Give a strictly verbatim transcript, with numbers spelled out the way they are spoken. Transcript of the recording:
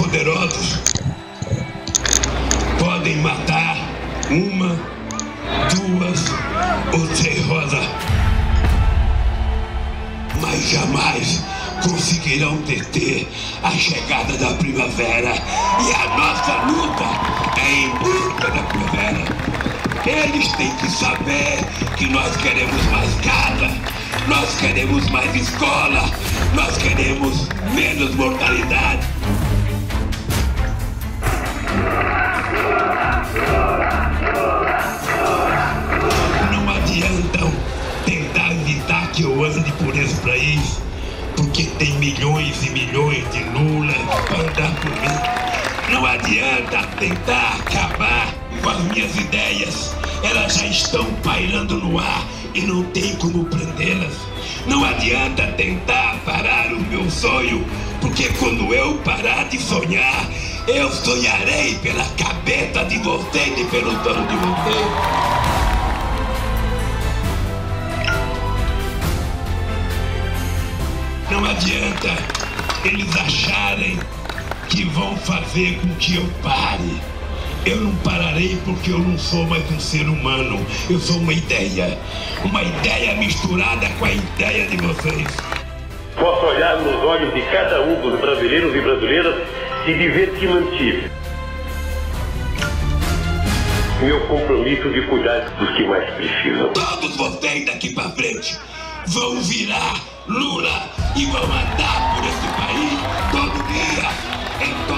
poderosos podem matar uma, duas ou três rosas, mas jamais conseguirão deter a chegada da primavera. E a nossa luta é em busca da primavera. Eles têm que saber que nós queremos mais casa, nós queremos mais escola, nós queremos menos mortalidade. Não adianta tentar evitar que eu ande por esse país, porque tem milhões e milhões de Lula para andar por mim. Não adianta tentar acabar com as minhas ideias, elas já estão pairando no ar e não tem como prendê-las. Não adianta tentar parar o meu sonho, porque quando eu parar de sonhar, eu sonharei pela cabeça de vocês e pelo dono de vocês. Não adianta eles acharem que vão fazer com que eu pare. Eu não pararei porque eu não sou mais um ser humano. Eu sou uma ideia. Uma ideia misturada com a ideia de vocês. Posso olhar nos olhos de cada um dos brasileiros e brasileiras e dizer que mantive meu compromisso de cuidar dos que mais precisam. Todos vocês daqui pra frente vão virar Lula e vão andar por esse país todo dia, em todo